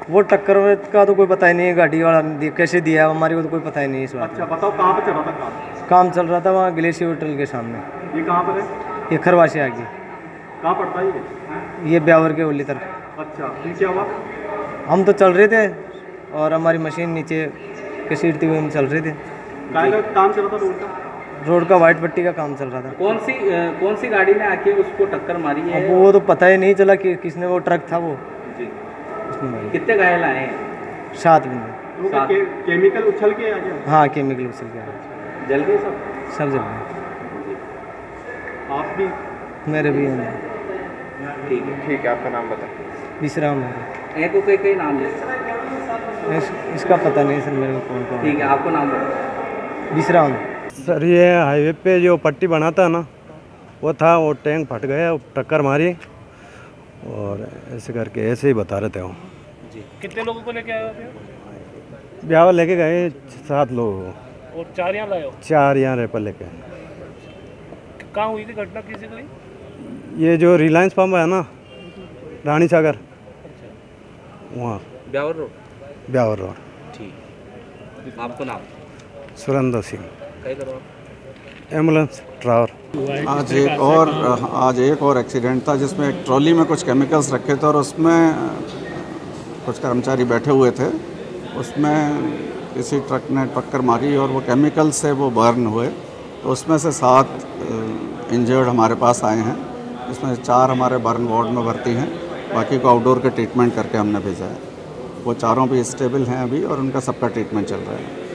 वो टक्कर का तो कोई पता ही नहीं है, गाड़ी वाला कैसे दिया है हमारे को तो कोई पता ही नहीं इस बात। अच्छा बताओ, कहाँ पर चल रहा था काम चल रहा था वहाँ ग्लेशियर होटल के सामने। ये कहाँ पर है? ये खरवा से आगे, कहाँ पड़ता है ये? ये ब्यावर के ओली तरफ। अच्छा फिर क्या हुआ? हम तो चल रहे थे और हमारी मशीन नीचे घसीटते हुए हम चल रहे थे। काय का काम चल रहा था रोड का? रोड का वाइट पट्टी का काम चल रहा था। कौन सी गाड़ी ने आके उसको टक्कर मारी है? अब वो तो पता ही नहीं चला कि किसने, वो ट्रक था वो जी। उसने मारी। कितने घायल आए हैं? 7 बंदे। तो क्या केमिकल उछल के आ गया? हाँ केमिकल उछल के जल गए सब जल गए। आप भी? मेरे भी हैं। ठीक है, आपका नाम बताएं। विश्राम है। एक को कई नाम है इसका पता नहीं सर मेरे को कौन कौन। ठीक है, आपको नाम बताएं। विश्राम। सर ये हाईवे पे जो पट्टी बनाता ना वो था, वो टैंक फट गया, टक्कर मारी और ऐसे करके ऐसे ही बता रहे थे वो। जी। कितने लोगों को लेके आए हो? ब्याह लेके गए 7 लोग और 4 यहाँ लाए हो? 4 यहाँ रेपर लेके। कहाँ हुई थी घटना, किसी गई? ये जो रिलायंस पंप है ना रानी सागर, वहाँ ब्यावर रोड। ब्यावर रोड। ठीक, आपको नाम? सुरेंद्र सिंह, कहीं करो एम्बुलेंस ड्राइवर। आज एक और एक्सीडेंट था जिसमें एक ट्रॉली में कुछ केमिकल्स रखे थे और उसमें कुछ कर्मचारी बैठे हुए थे। उसमें किसी ट्रक ने टक्कर मारी और वो केमिकल से वो बर्न हुए। तो उसमें से 7 इंजर्ड हमारे पास आए हैं, इसमें 4 हमारे बर्न वार्ड में भर्ती हैं, बाकी को आउटडोर का ट्रीटमेंट करके हमने भेजा है। वो चारों भी स्टेबल हैं अभी और उनका सबका ट्रीटमेंट चल रहा है।